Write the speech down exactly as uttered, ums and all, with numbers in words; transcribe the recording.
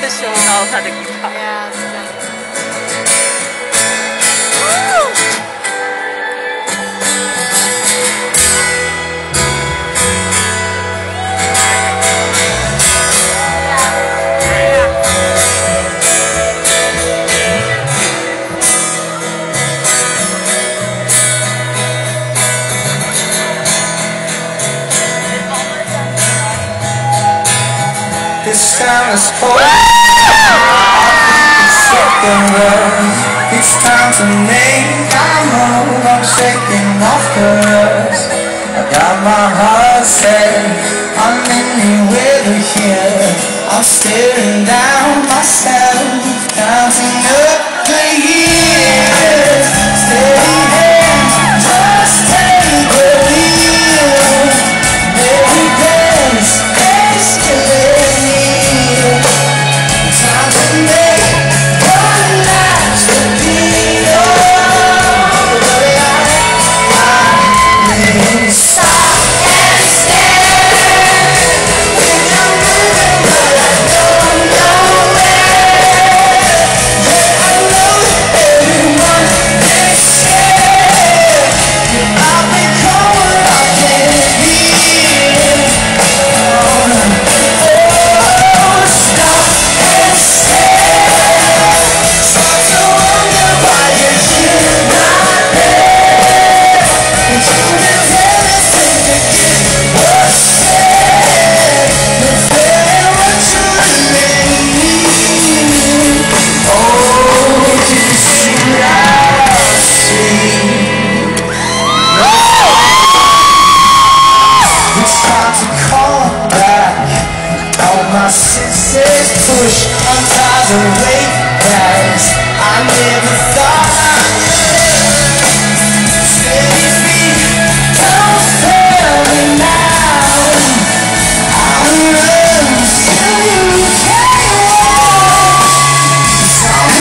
收到他的吉他。 Yes. This town is holding It's time to make my move. I'm shaking off the rust. I got my heart set on anywhere here. I'm staring down myself, counting up the years. Steady hands, just take a lead. Every day's escalating. Time to make one last appeal. I will stop and stare. When you're moving, but I don't know where. Yeah, I know everyone is scared. I'll become what I can't be. Oh, stop and stare. Start to wonder why you're here, not there. And you will everything to get what's said. If they're what you really need. Oh, do you see what I see? It's time to call back. All my senses push, I'm tired of late bags. I never